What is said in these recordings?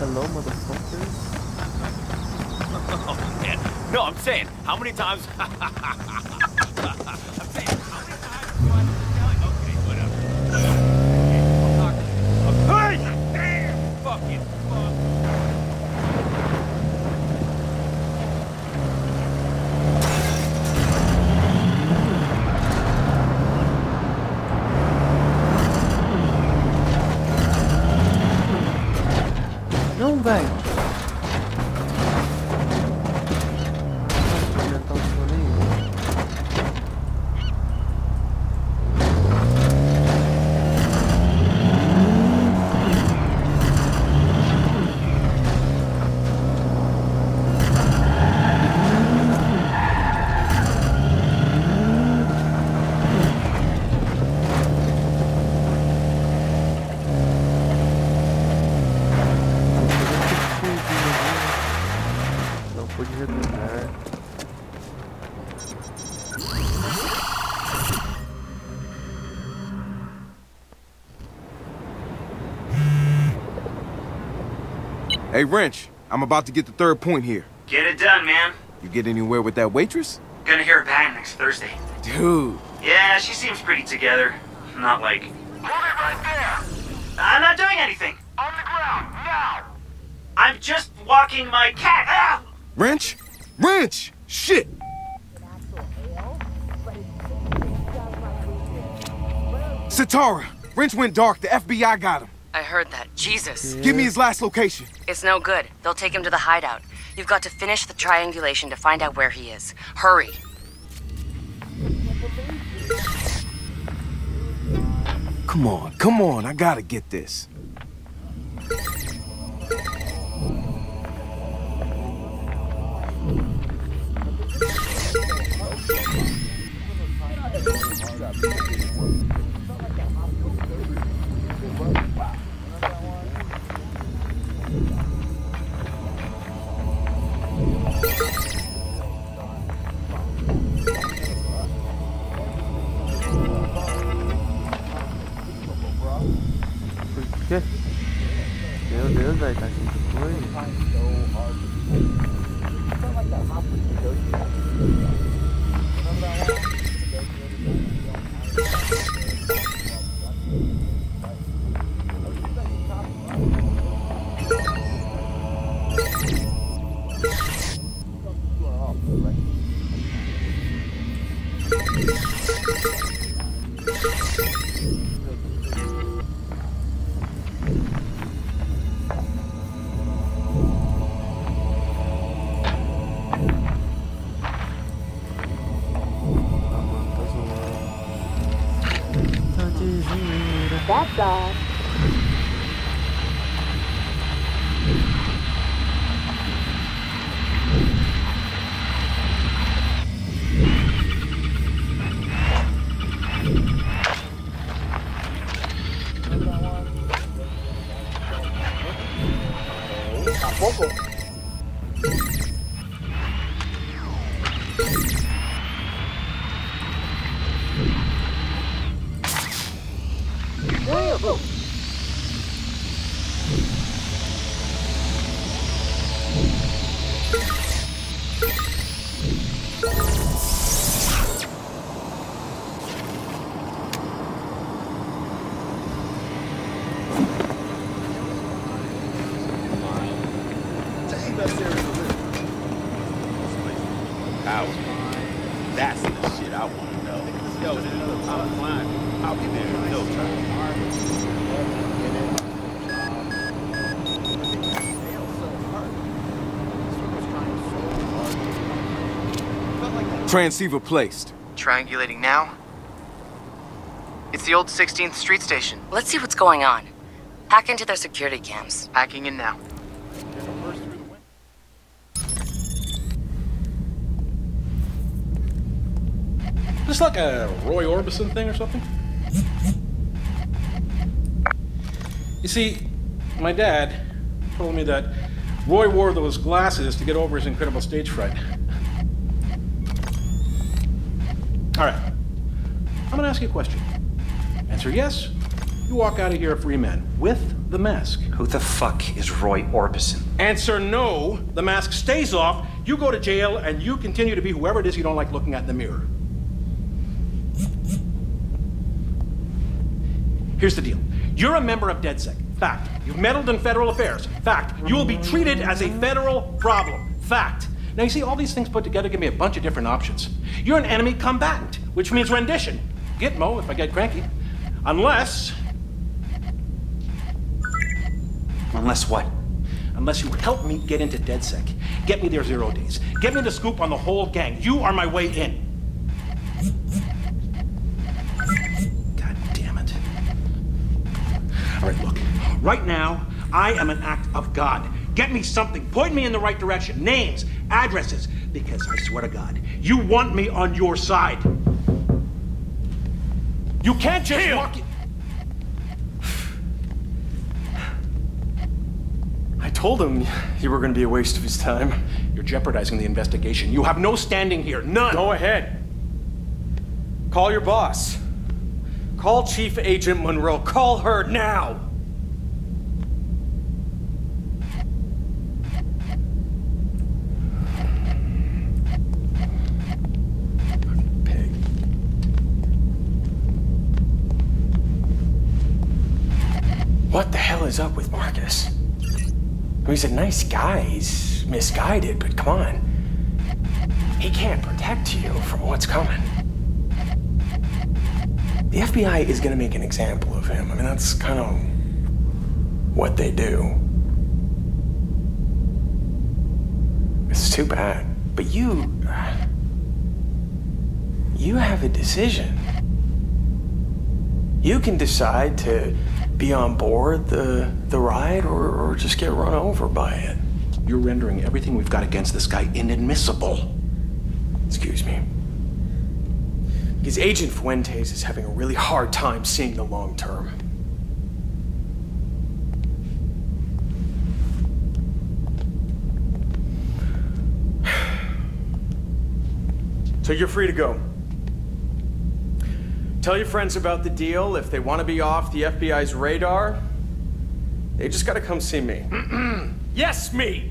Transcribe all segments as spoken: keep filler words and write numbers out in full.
Hello, motherfuckers. Oh, man. No, I'm saying, how many times... I'm saying, how many times do I have to tell you? Okay, whatever. Hey! Damn! Fucking fuck. Não, velho. Hey, Wrench, I'm about to get the third point here. Get it done, man. You get anywhere with that waitress? Gonna hear her back next Thursday. Dude. Yeah, she seems pretty together. Not like... Move it right there! I'm not doing anything. On the ground, now! I'm just walking my cat. Ah! Wrench? Wrench! Shit! Sitara! Wrench went dark. The F B I got him. I heard that. Jesus. Give me his last location. It's no good. They'll take him to the hideout. You've got to finish the triangulation to find out where he is. Hurry. Come on, come on. I gotta get this. Quê? Meu Deus, velho, tá cheio de coisa. That's all. Tampoco. That's the shit I want to know. Yo, there's another top climb. I'll be there in no time. Transceiver placed. Triangulating now? It's the old sixteenth Street station. Let's see what's going on. Hack into their security cams. Hacking in now. Just like a Roy Orbison thing or something? You see, my dad told me that Roy wore those glasses to get over his incredible stage fright. All right, I'm gonna ask you a question. Answer yes you walk out of here a free man with the mask. Who the fuck is Roy Orbison? Answer no, the mask stays off, you go to jail, and you continue to be whoever it is you don't like looking at in the mirror. Here's the deal. You're a member of DedSec. Fact. You've meddled in federal affairs. Fact. You will be treated as a federal problem. Fact. Now you see, all these things put together give me a bunch of different options. You're an enemy combatant, which means rendition. Gitmo if I get cranky. Unless... Unless what? Unless you help me get into DedSec. Get me there zero days. Get me the scoop on the whole gang. You are my way in. God damn it. All right, look. Right now, I am an act of God. Get me something. Point me in the right direction. Names, addresses. Because I swear to God, you want me on your side. You can't just Kill. walk... I told him you were going to be a waste of his time. You're jeopardizing the investigation. You have no standing here. None. Go ahead. Call your boss. Call Chief Agent Monroe. Call her now. Pig. What the hell is up with Marcus? He's a nice guy. He's misguided, but come on. He can't protect you from what's coming. The F B I is going to make an example of him. I mean, that's kind of what they do. It's too bad. But you... You have a decision. You can decide to be on board the, the ride or, or just get run over by it. You're rendering everything we've got against this guy inadmissible. Excuse me. Because Agent Fuentes is having a really hard time seeing the long term. So you're free to go. Tell your friends about the deal. If they want to be off the F B I's radar, they just gotta come see me. Yes, me!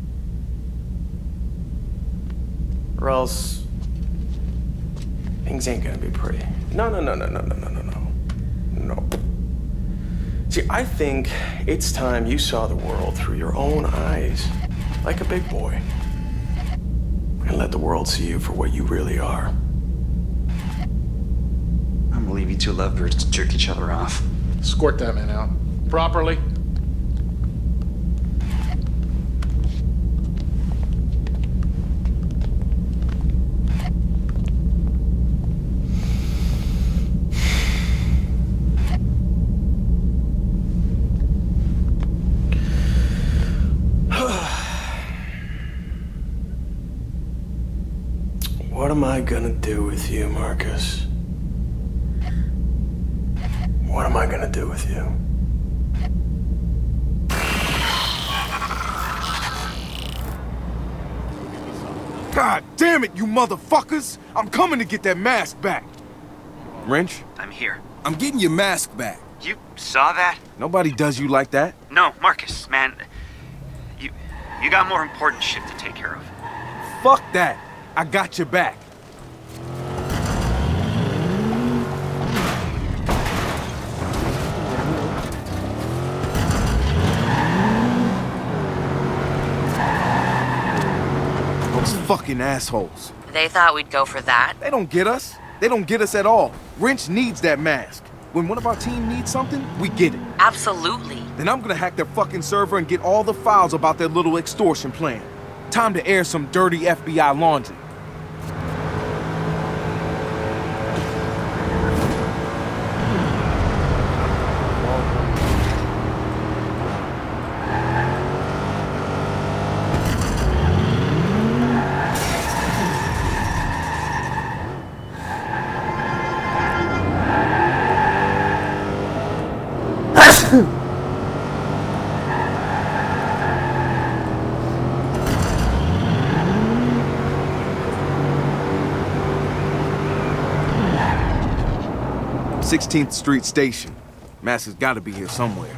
Or else things ain't gonna be pretty. No, no, no, no, no, no, no, no, no. No. See, I think it's time you saw the world through your own eyes, like a big boy. And let the world see you for what you really are. I'm gonna leave you two lovebirds to jerk each other off. Escort that man out. Properly. What am I gonna do with you, Marcus? What am I gonna do with you? God damn it, you motherfuckers! I'm coming to get that mask back. Wrench, I'm here. I'm getting your mask back. You saw that? Nobody does you like that. No, Marcus, man. You you got more important shit to take care of. Fuck that. I got your back. Those fucking assholes. They thought we'd go for that. They don't get us. They don't get us at all. Wrench needs that mask. When one of our team needs something, we get it. Absolutely. Then I'm gonna hack their fucking server and get all the files about their little extortion plan. Time to air some dirty F B I laundry. sixteenth Street Station. Mask has got to be here somewhere.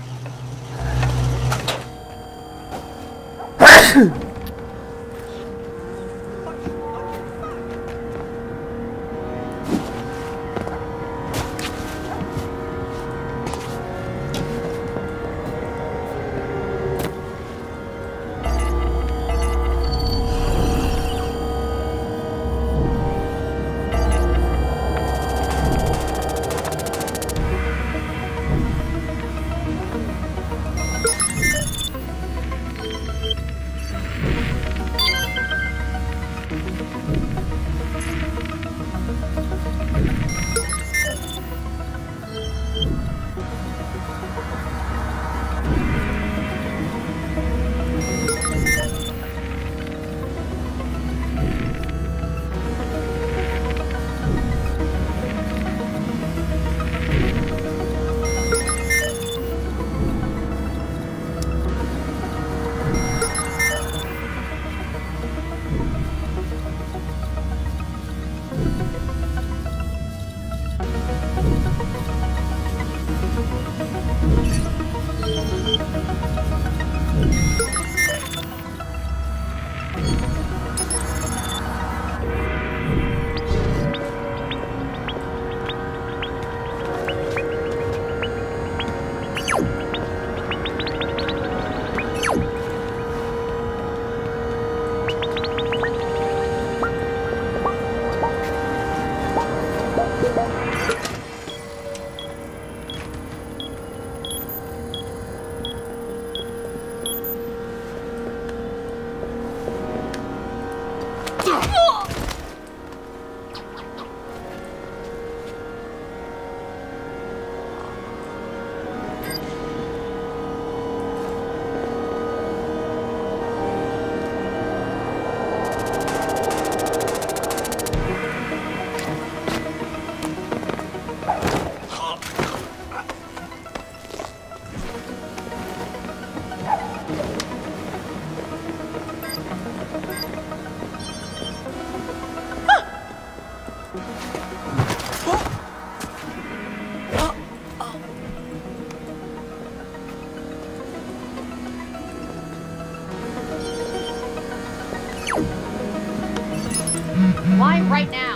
Why right now?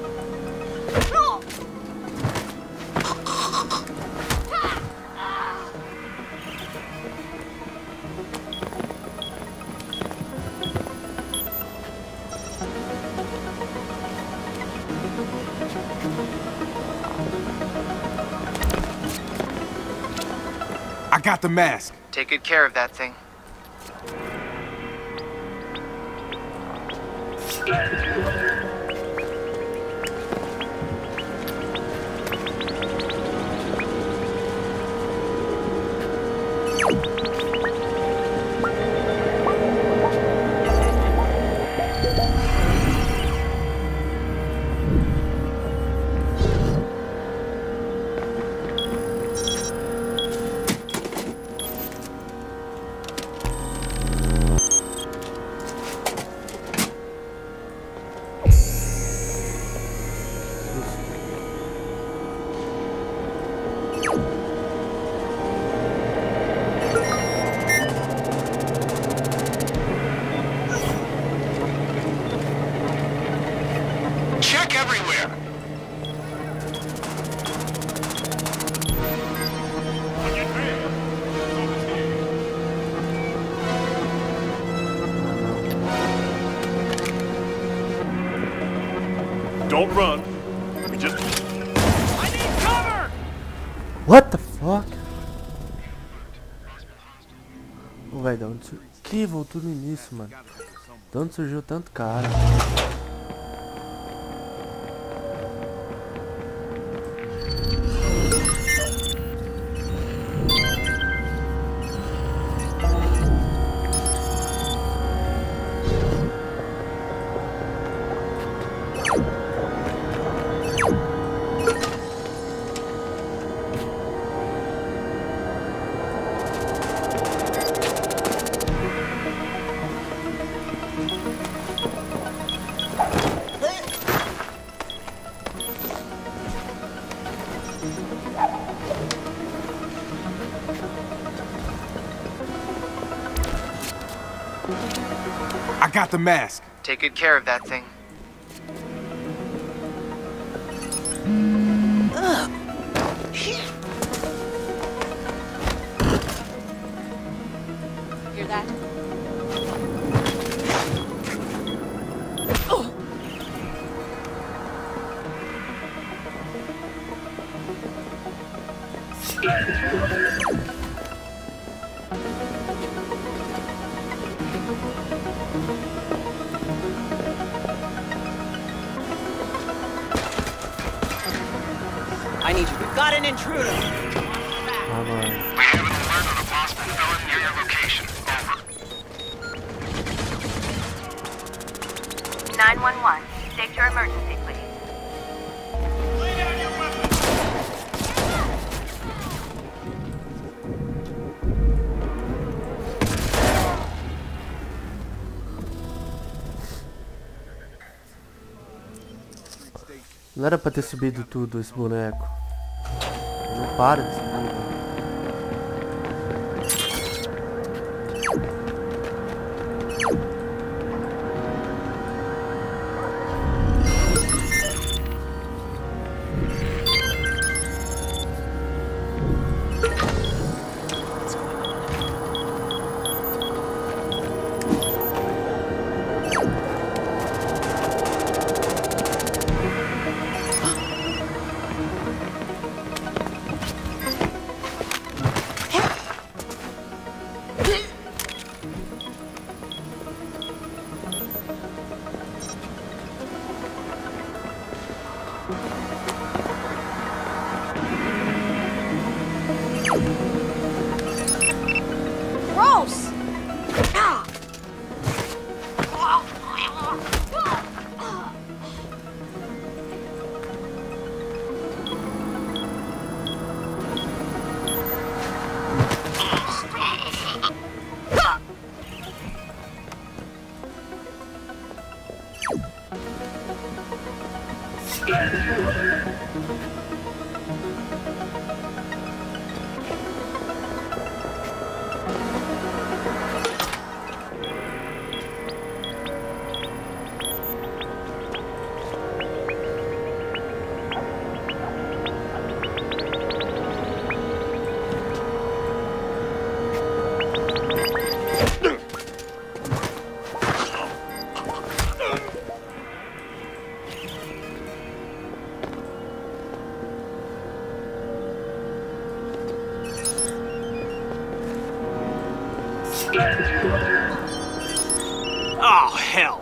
I got the mask. Take good care of that thing. Check everywhere! Don't run. We just... I need cover! What the fuck? Ô, velho, da onde sur... Que voltou no início, mano. De onde surgiu tanto cara? got the mask. Take good care of that thing. Hear that? I need you. We've got an intruder. Ah, mano. We have an alert on a possible felon near your location. Over. nine one one. State your emergency, please. Lay down your weapon! Não era pra ter subido tudo esse boneco. Não para de subir, velho. Gross! Oh, hell.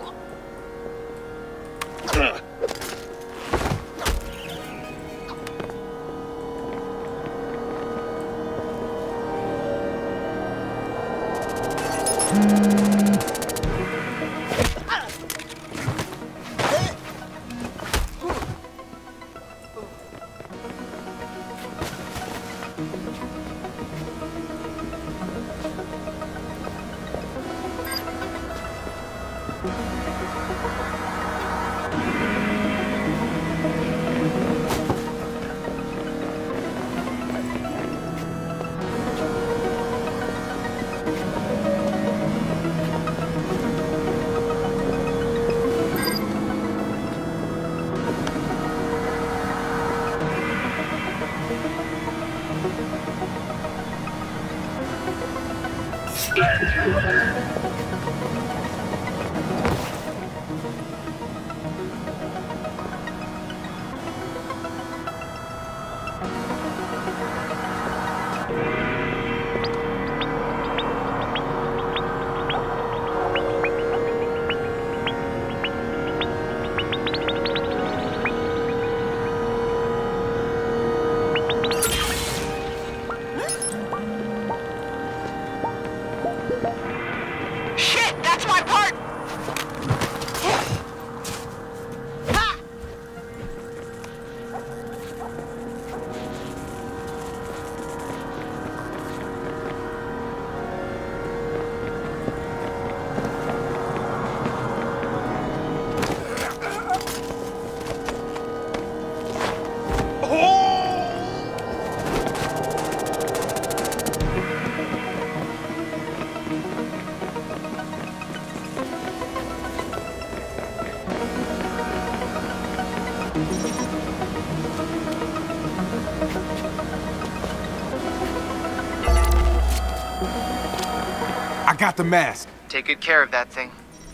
I got the mask. Take good care of that thing.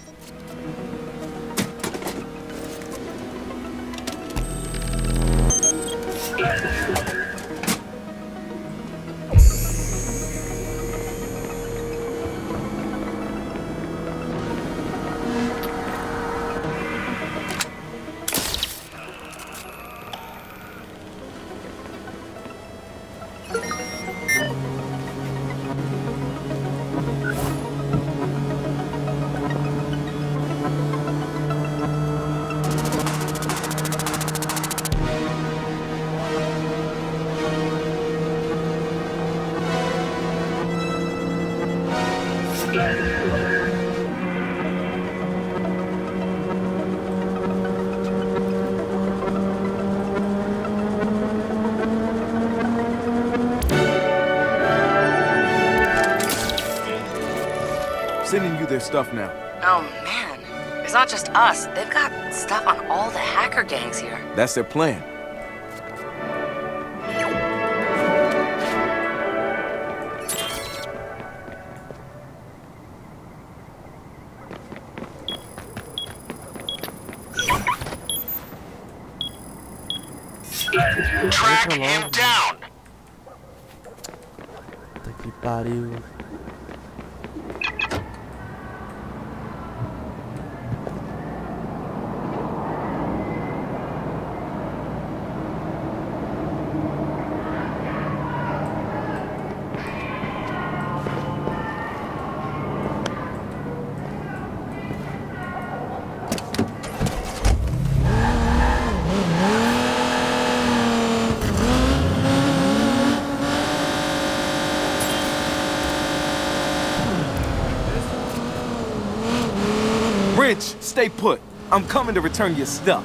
Sending you their stuff now. Oh man, it's not just us. They've got stuff on all the hacker gangs here. That's their plan. Track him down. Puta que pariu. Wrench, stay put. I'm coming to return your stuff.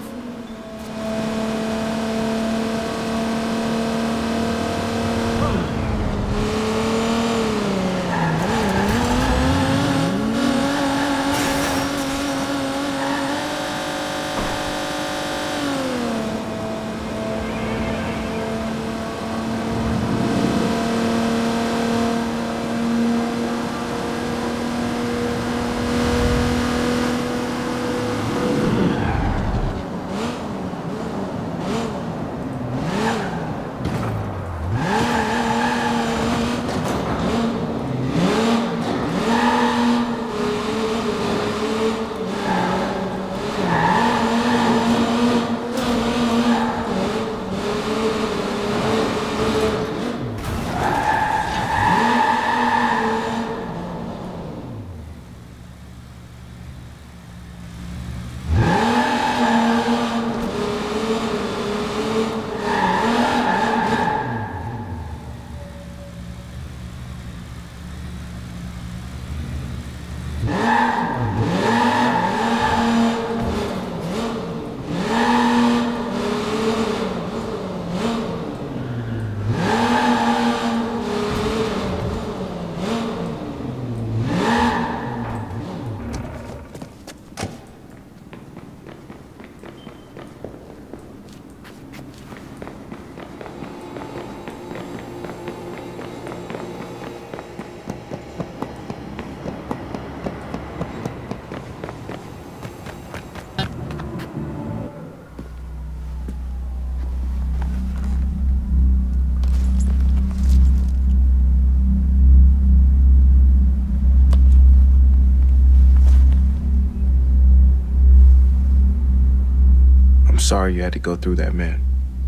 Sorry you had to go through that, man.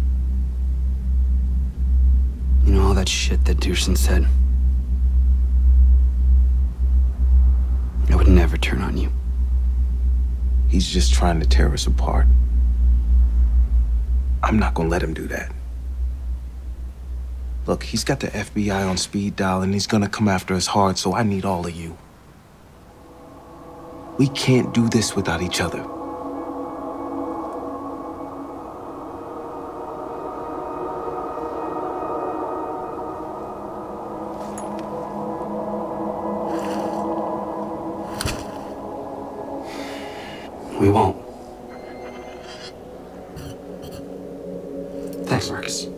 You know all that shit that Dushin said? I would never turn on you. He's just trying to tear us apart. I'm not gonna let him do that. Look, he's got the F B I on speed dial and he's gonna come after us hard, so I need all of you. We can't do this without each other. We won't. it works.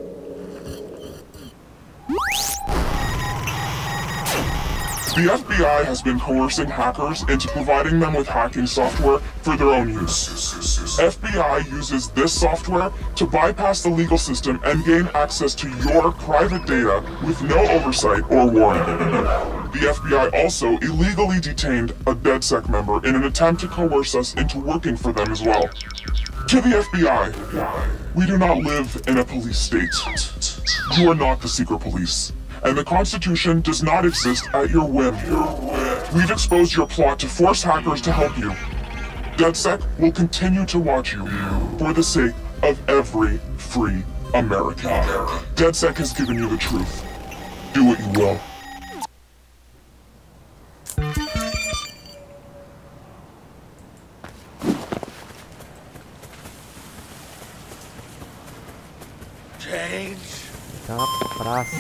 The F B I has been coercing hackers into providing them with hacking software for their own use. F B I uses this software to bypass the legal system and gain access to your private data with no oversight or warning. The F B I also illegally detained a DedSec member in an attempt to coerce us into working for them as well. To the F B I, we do not live in a police state. You are not the secret police. And the Constitution does not exist at your whim. We've exposed your plot to force hackers to help you. DedSec will continue to watch you for the sake of every free American. DedSec has given you the truth. Do what you will. Change. Tem uma praça.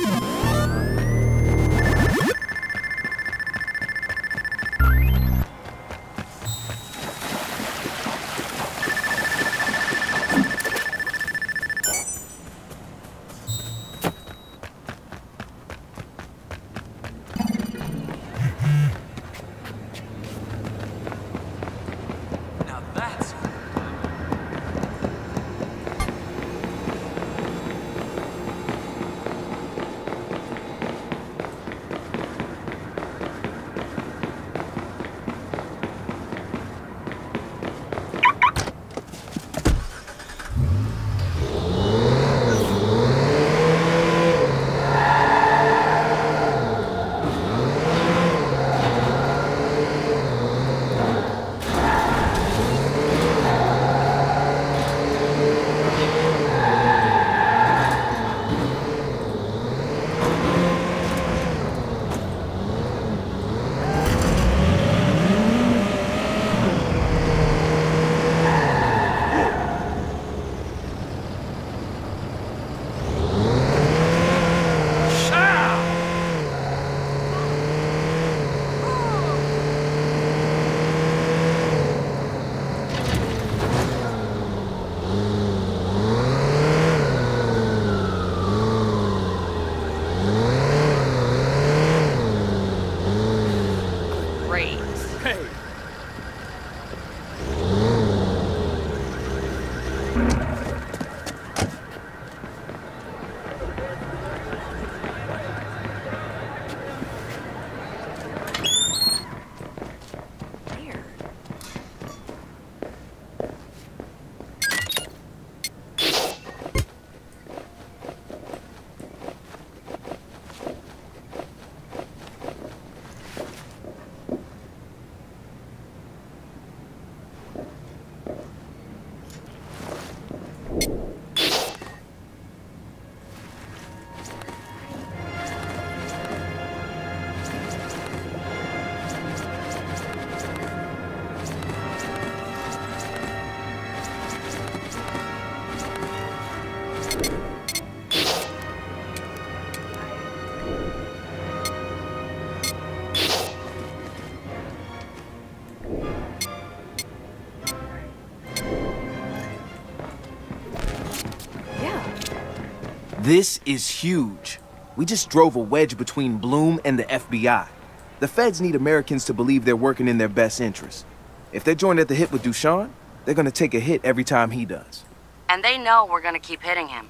This is huge. We just drove a wedge between Bloom and the F B I. The feds need Americans to believe they're working in their best interest. If they're joined at the hip with Dushan, they're gonna take a hit every time he does. And they know we're gonna keep hitting him.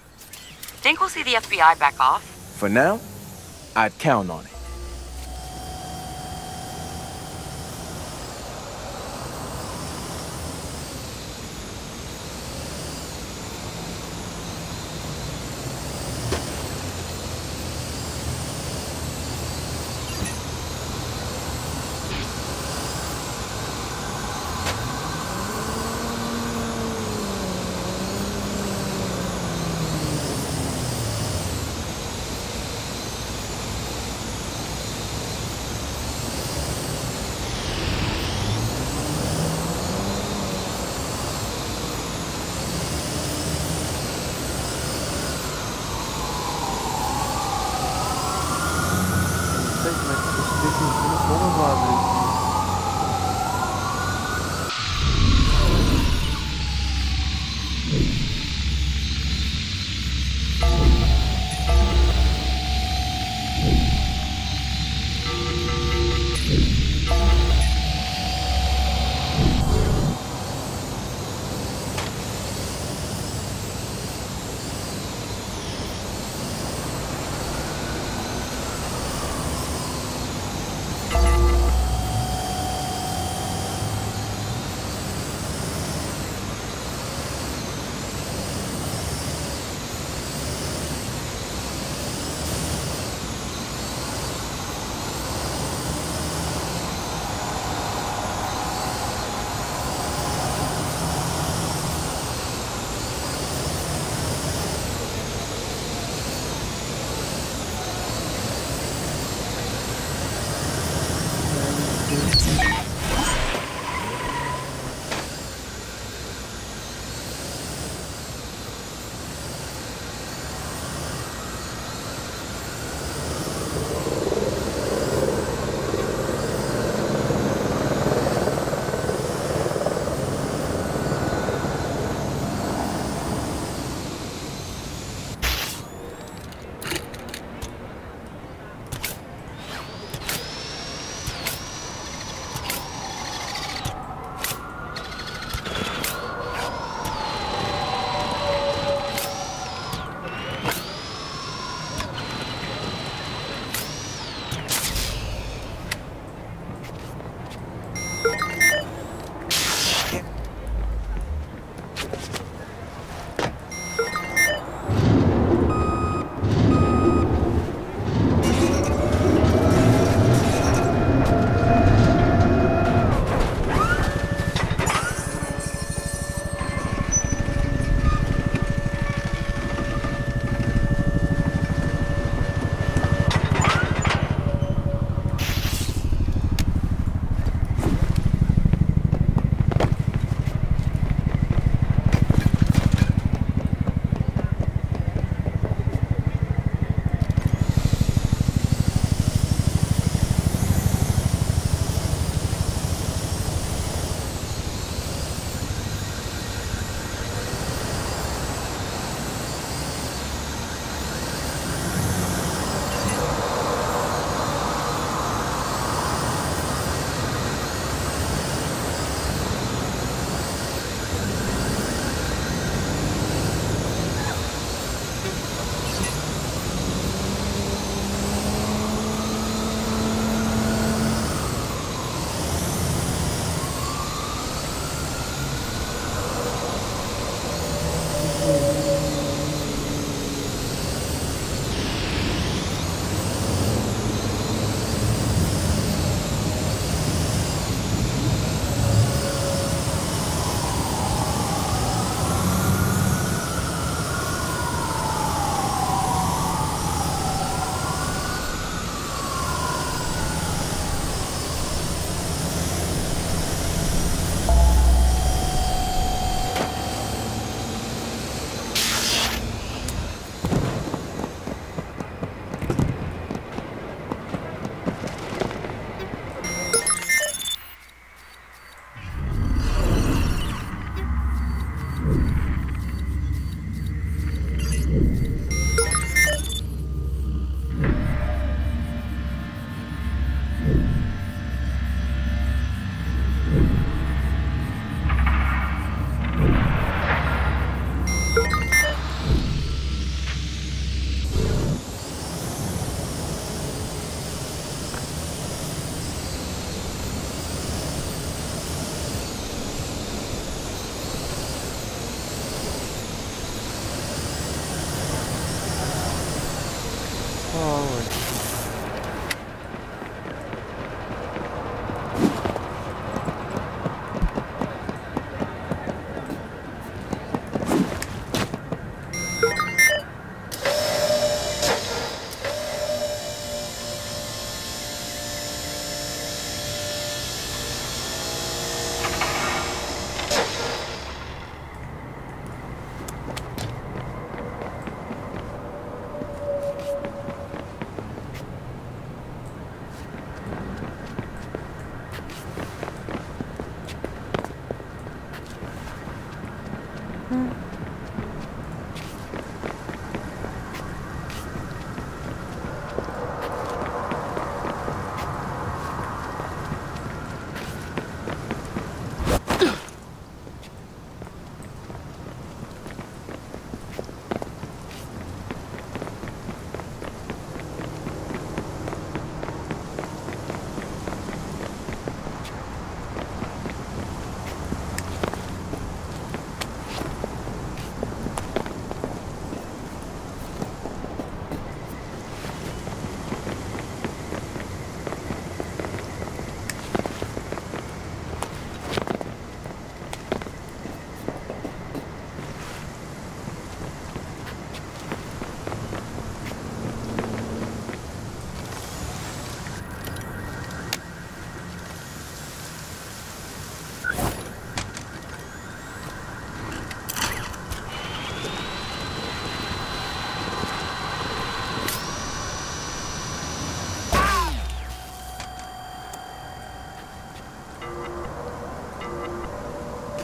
Think we'll see the F B I back off? For now, I'd count on it.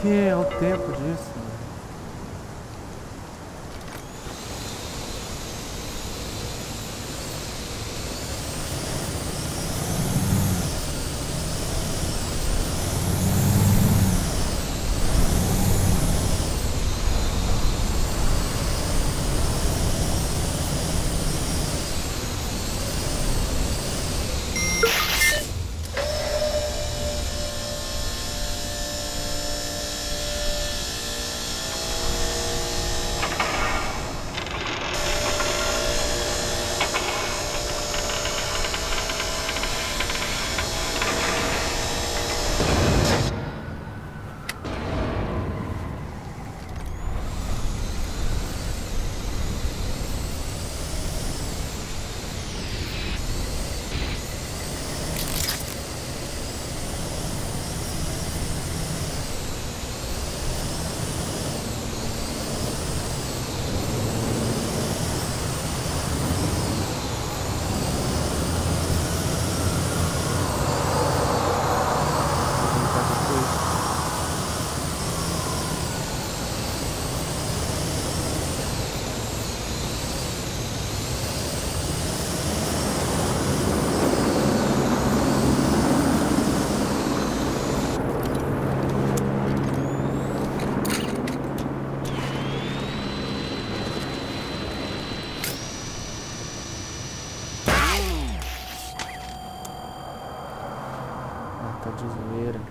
que é o tempo disso? De zoeira.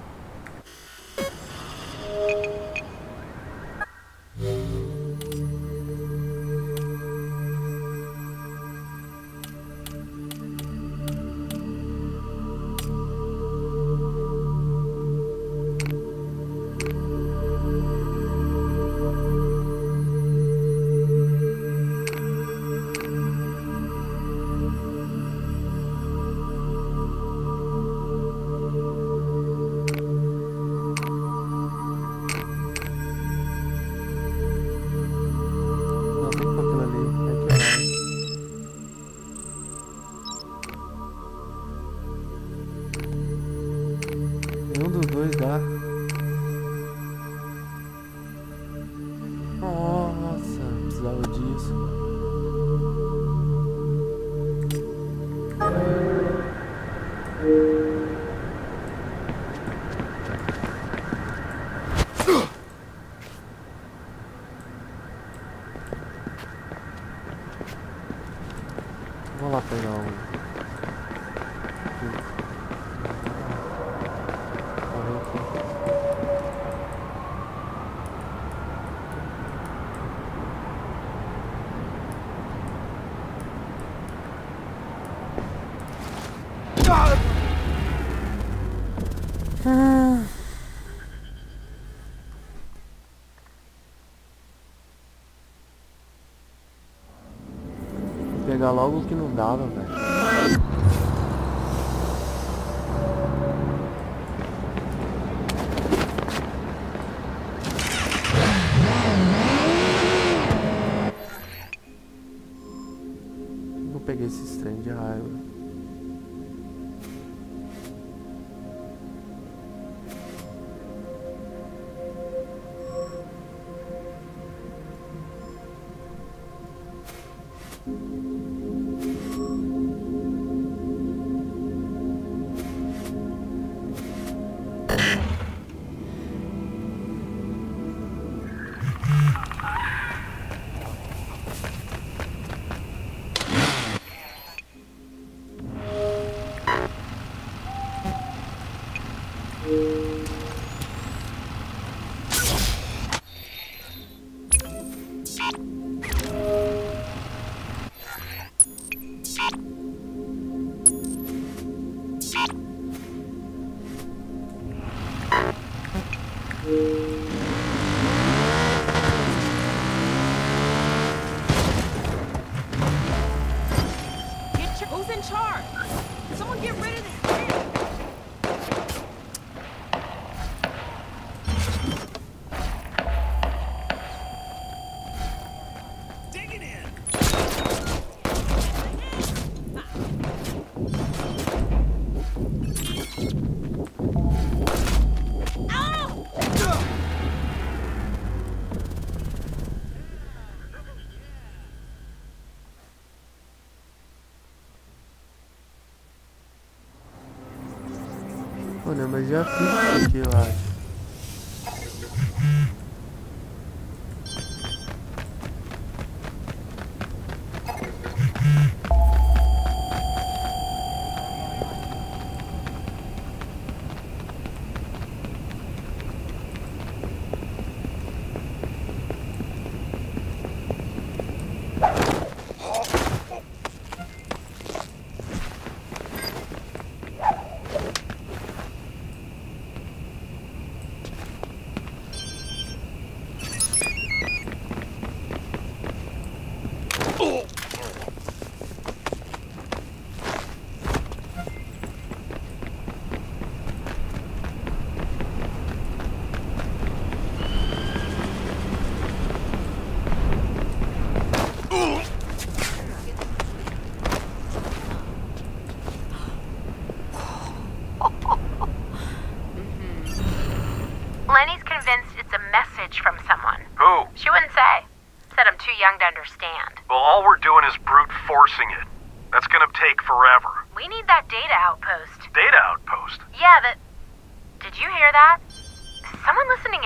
Nenhum dos dois dá. Nossa, precisava disso. Vou lá pegar um. Ah. Vou pegar logo o que não dava, velho. Não peguei esse trem de raiva. Pô, né, mas já fiz isso aqui, eu acho. Lenny's convinced it's a message from someone. Who? She wouldn't say. Said I'm too young to understand. Well, all we're doing is brute forcing it. That's gonna take forever. We need that data outpost. Data outpost? Yeah, that... Did you hear that? Is someone listening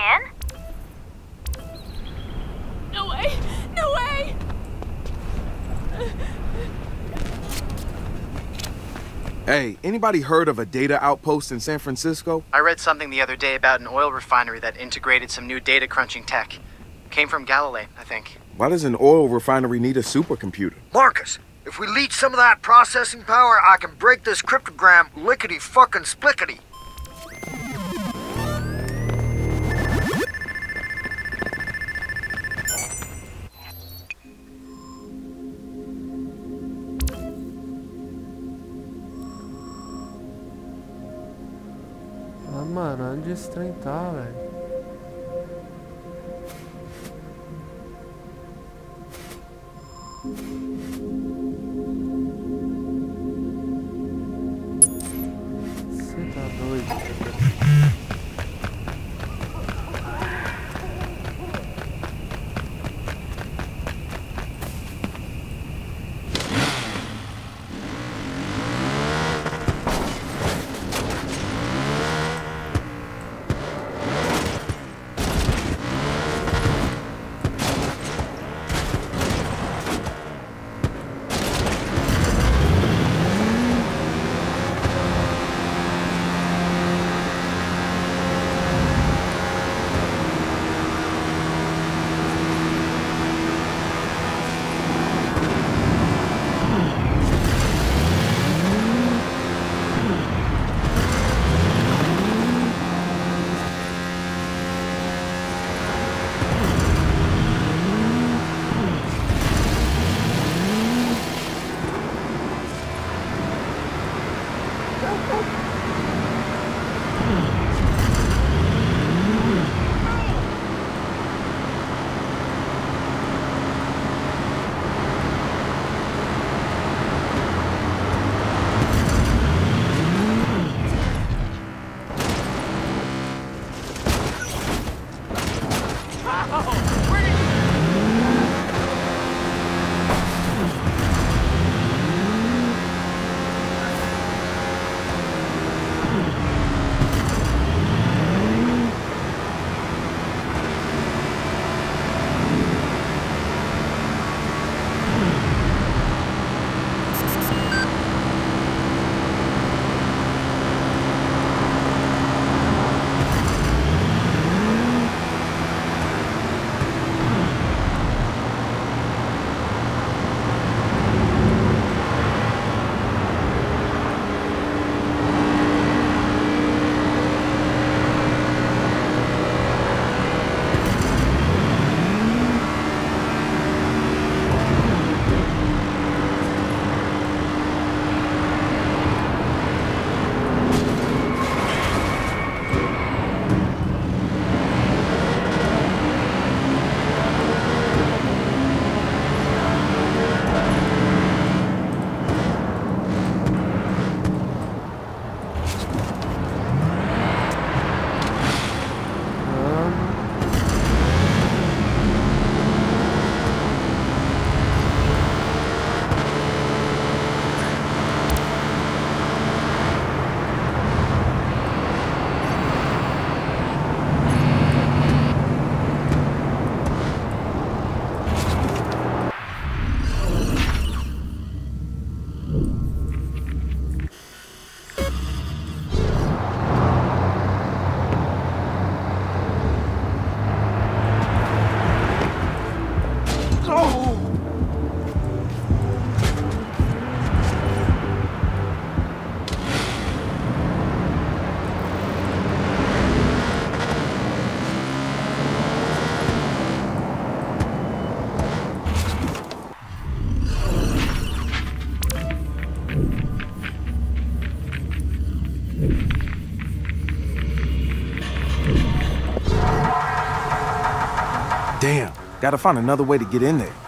in? No way! No way! Hey, anybody heard of a data outpost in San Francisco? I read something the other day about an oil refinery that integrated some new data crunching tech. Came from Galilee, I think. Why does an oil refinery need a supercomputer? Marcus, if we leech some of that processing power, I can break this cryptogram lickety-fucking-splickety. Ah, mano, onde esse trem tá, velho? Você tá doido? Gotta find another way to get in there.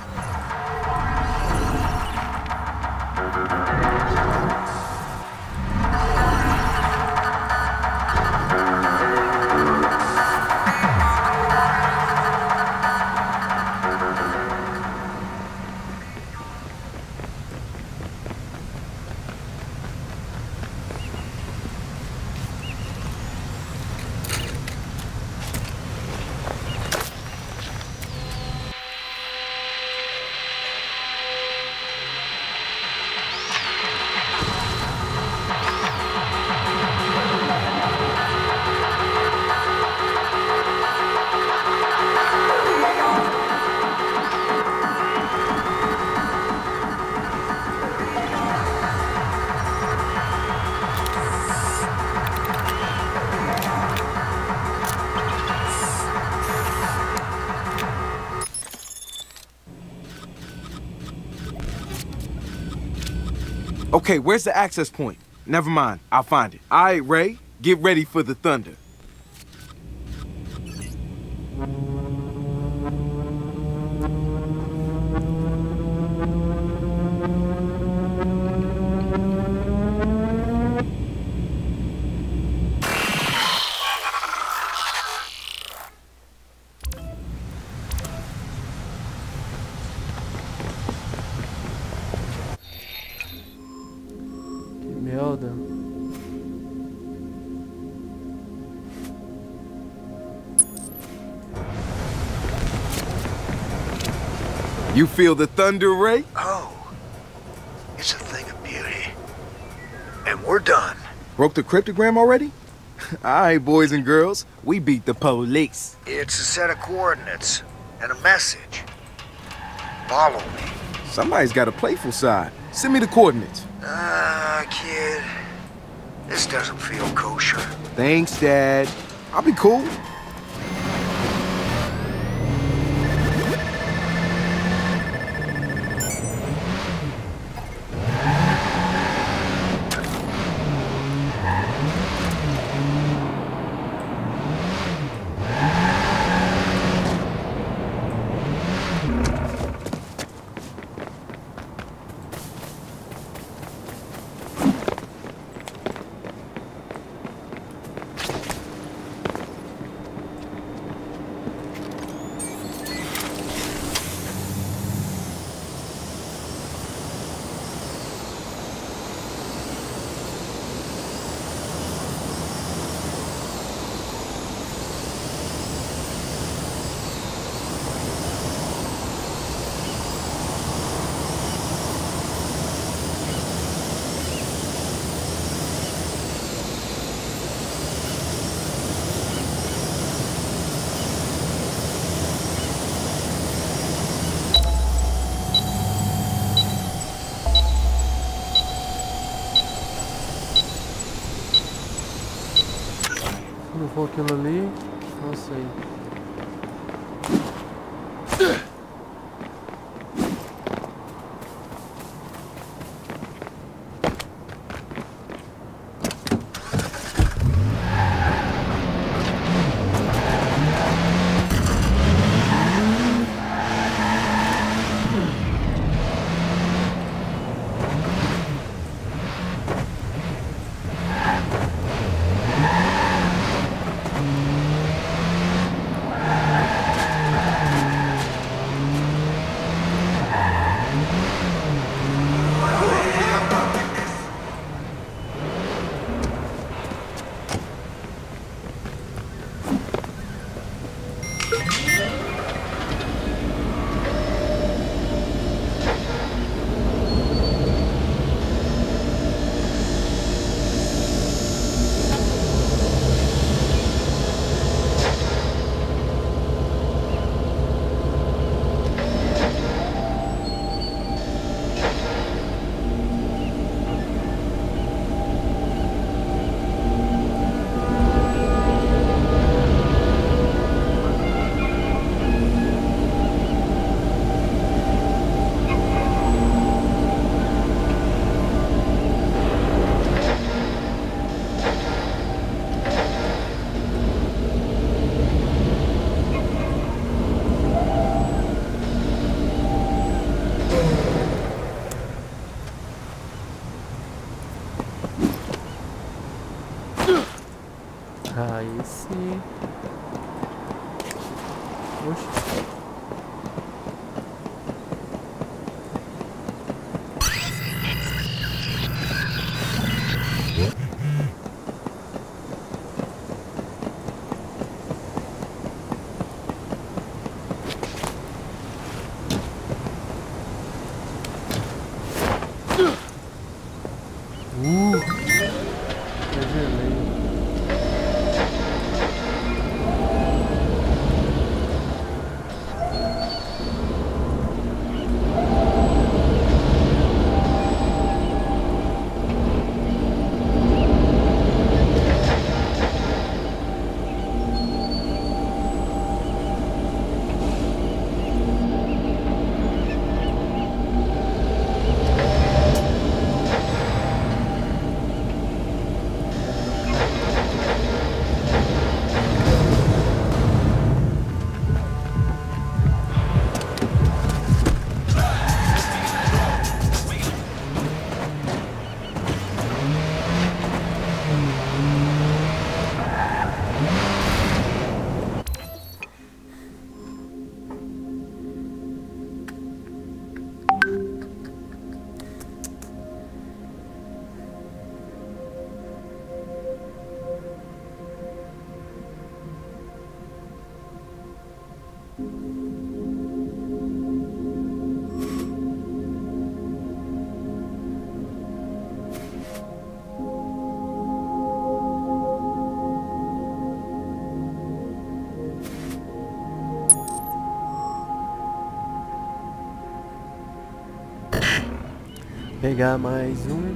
Okay, where's the access point? Never mind, I'll find it. All right, Ray, get ready for the thunder. Merda. You feel the thunder, Ray? Oh, it's a thing of beauty. And we're done. Broke the cryptogram already? All right, boys and girls, we beat the police. It's a set of coordinates and a message. Follow me. Somebody's got a playful side. Send me the coordinates. Ah, kid. This doesn't feel kosher. Thanks, Dad. I'll be cool. Se não for aquilo ali, não sei. assim? Oxi. Pegar mais um.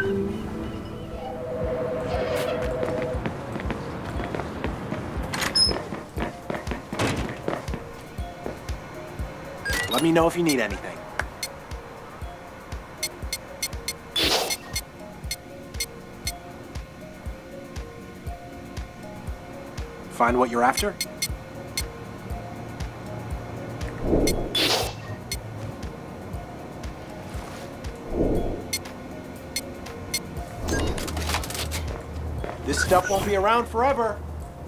Let me know if you need anything. Find what you're after? This stuff won't be around forever.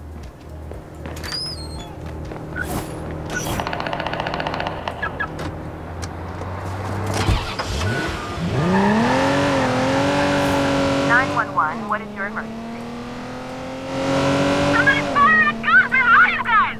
nine one one, what is your emergency? Somebody's firing a gun! Where are you guys?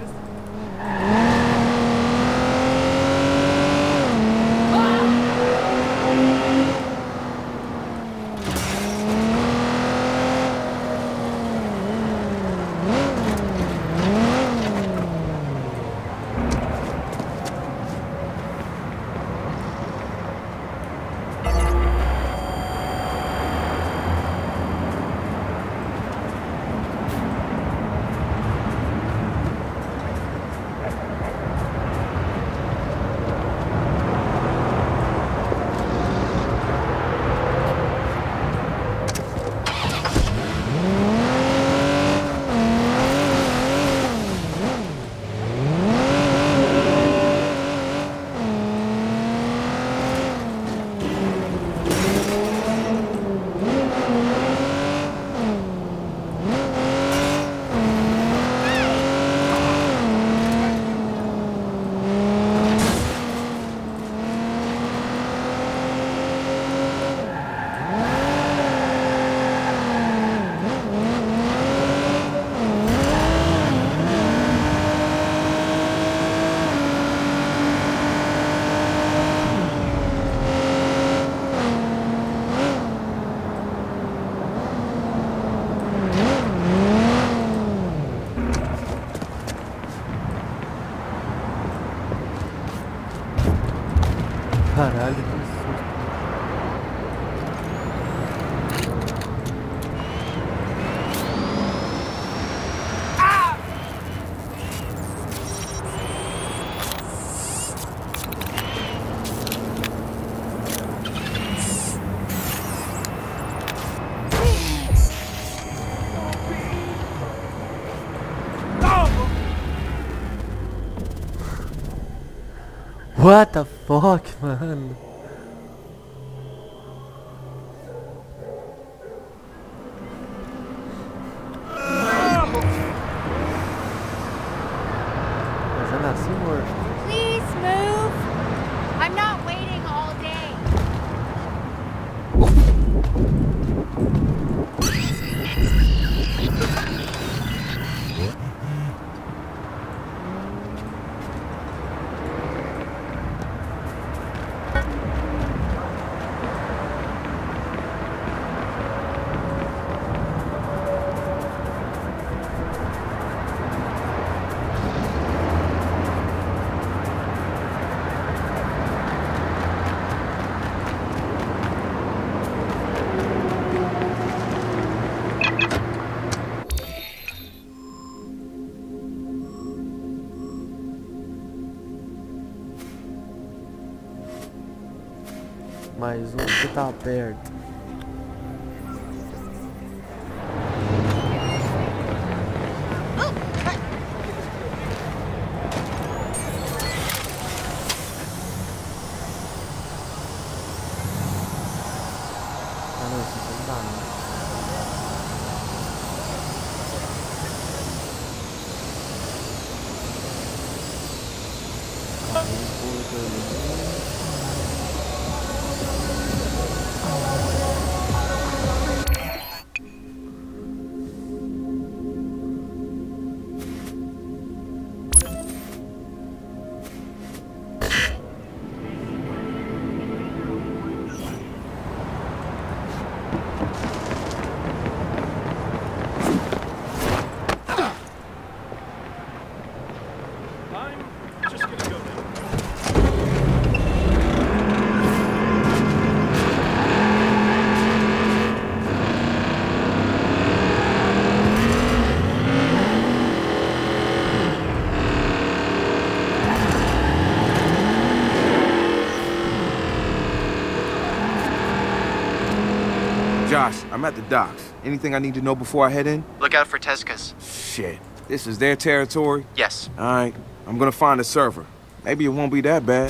Caralho, que susto. What the fuck, man? Mais um que tá perto. Ah não, isso não dá, né? Josh, I'm at the docks. Anything I need to know before I head in? Look out for Tezcas. Shit. This is their territory? Yes. Alright. I'm gonna find a server. Maybe it won't be that bad.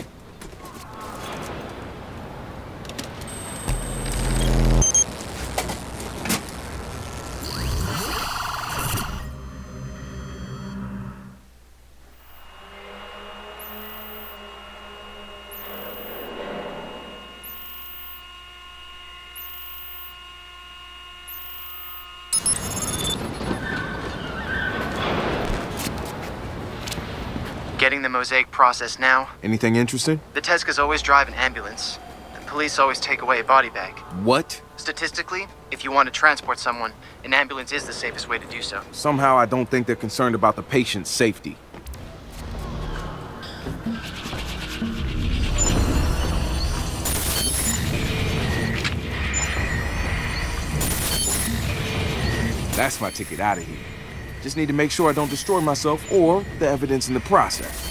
Getting the mosaic process now. Anything interesting? The Tezcas always drive an ambulance. The police always take away a body bag. What? Statistically, if you want to transport someone, an ambulance is the safest way to do so. Somehow I don't think they're concerned about the patient's safety. That's my ticket out of here. Just need to make sure I don't destroy myself or the evidence in the process.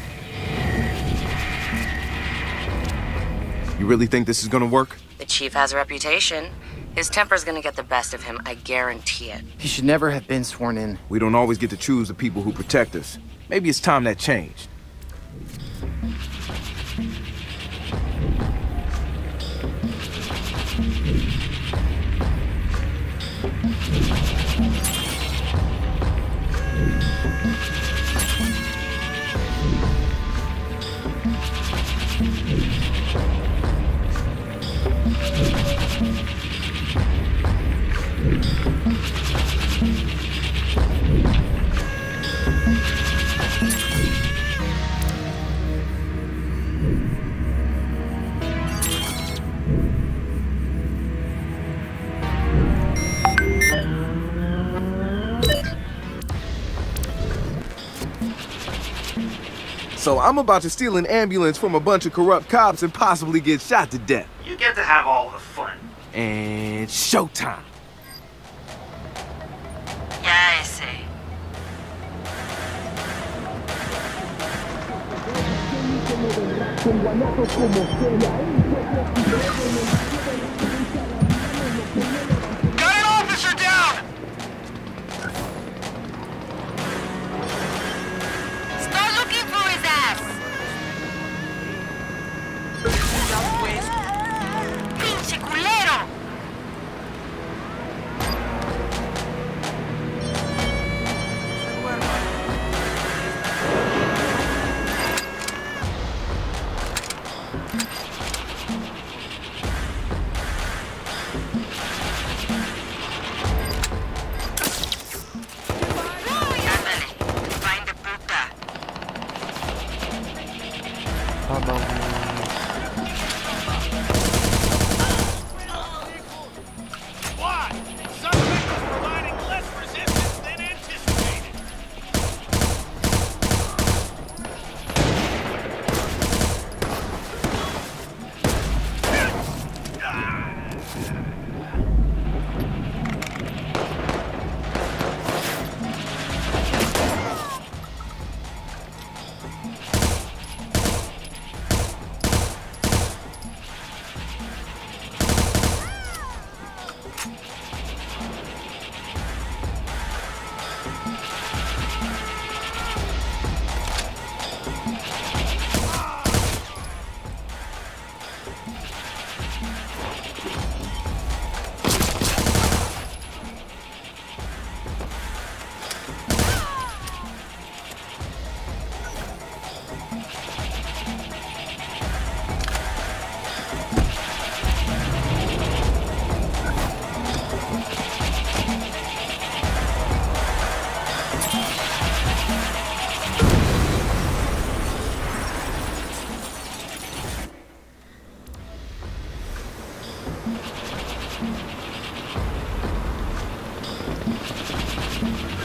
You really think this is gonna work? The chief has a reputation. His temper's gonna get the best of him, I guarantee it. He should never have been sworn in. We don't always get to choose the people who protect us. Maybe it's time that changed. So I'm about to steal an ambulance from a bunch of corrupt cops and possibly get shot to death. You get to have all the fun. And showtime. Yeah, I see. Got an officer down! Start looking for his ass! ¡Pinche culero!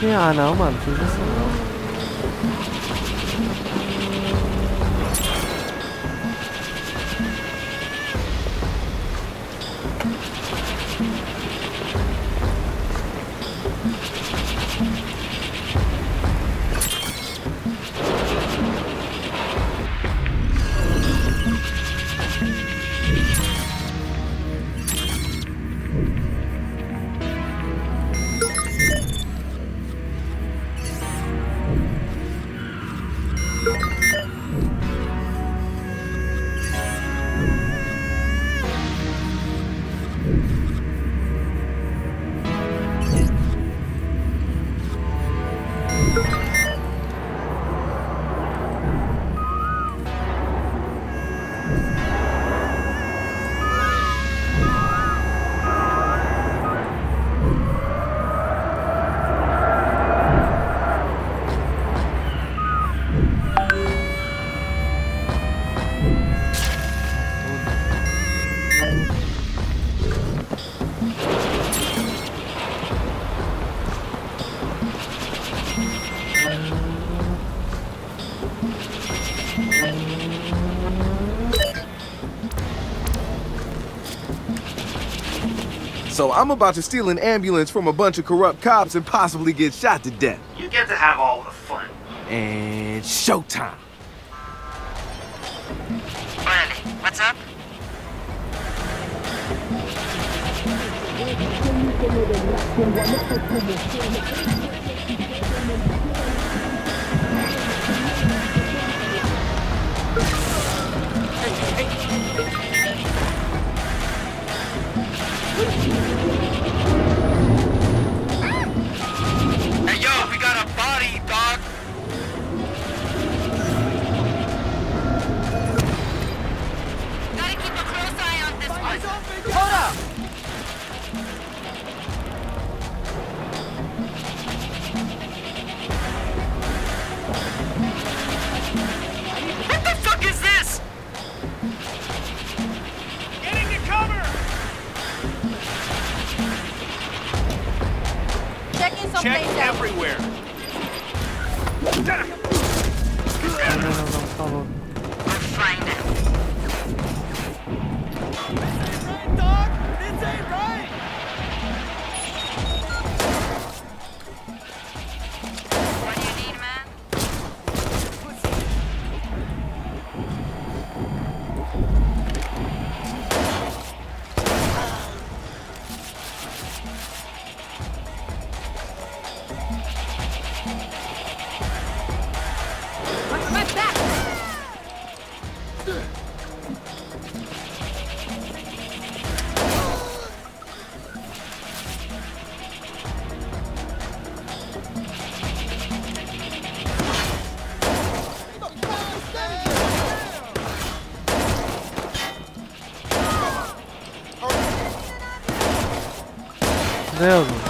Que... Ah, não, mano. Fiz isso não. So I'm about to steal an ambulance from a bunch of corrupt cops and possibly get shot to death. You get to have all the fun. And showtime. Orale, what's up? Hey, yo, we got a body, dog. Gotta keep a close eye on this one. Hold up! What the fuck is this? Getting to cover! Checking some Check place out. everywhere. Não, não, não, não, falou. We'll find him. What do you need, man? Watch my back! Deus, mano.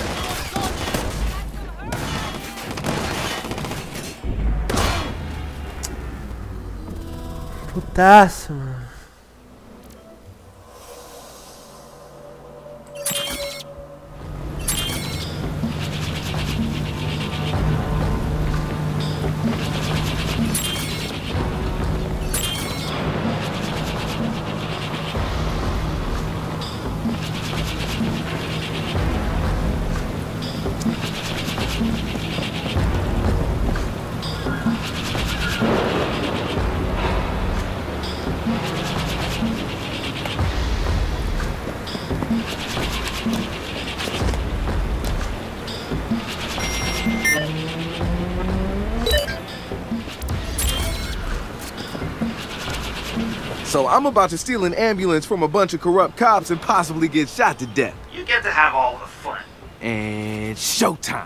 Putaço, mano. So I'm about to steal an ambulance from a bunch of corrupt cops and possibly get shot to death. You get to have all the fun. And showtime.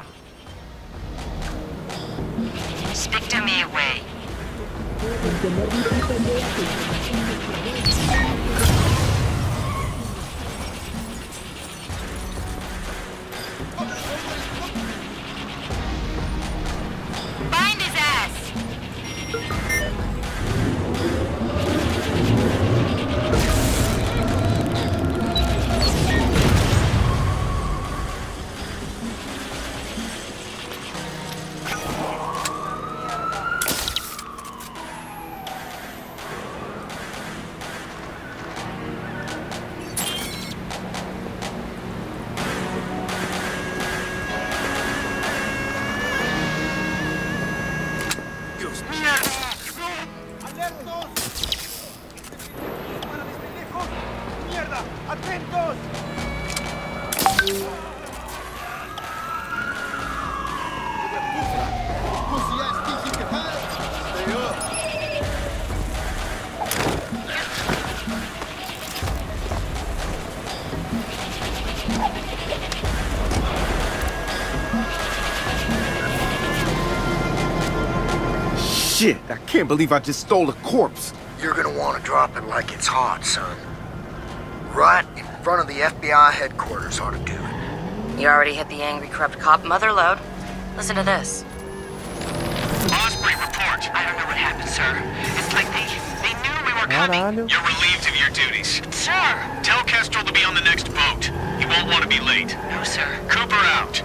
Speak to me, Wei. Find his ass! Shit, I can't believe I just stole a corpse. You're gonna want to drop it like it's hot, son. Right in front of the F B I headquarters ought to do it. You already hit the angry, corrupt cop mother lode. Listen to this. Osprey, report. I don't know what happened, sir. It's like they, they knew we were coming. Caralho. You're relieved of your duties. Sir! Tell Kestrel to be on the next boat. He won't want to be late. No, sir. Cooper out.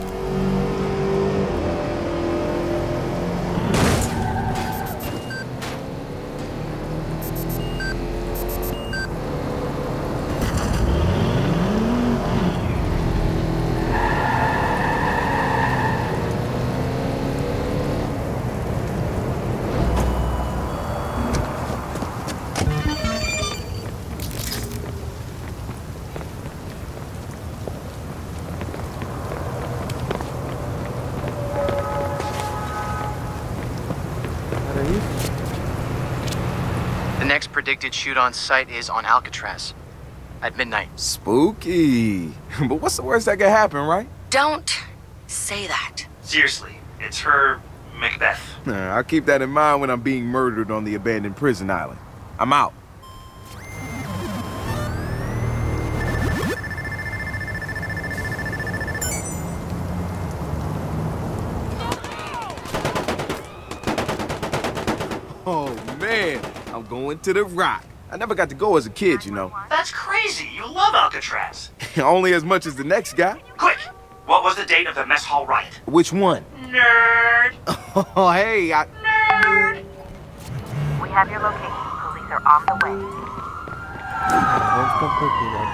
The next predicted shoot on site is on Alcatraz at midnight. Spooky. But what's the worst that could happen, right? Don't say that. Seriously, it's her Macbeth. Nah, I'll keep that in mind when I'm being murdered on the abandoned prison island. I'm out. Oh, man. I'm going to the Rock. I never got to go as a kid, you know. That's crazy. You love Alcatraz. Only as much as the next guy. Quick! What was the date of the mess hall riot? Which one? Nerd! Oh, hey, I... Nerd! We have your location. Police are on the way. Vamos ficar um pouquinho,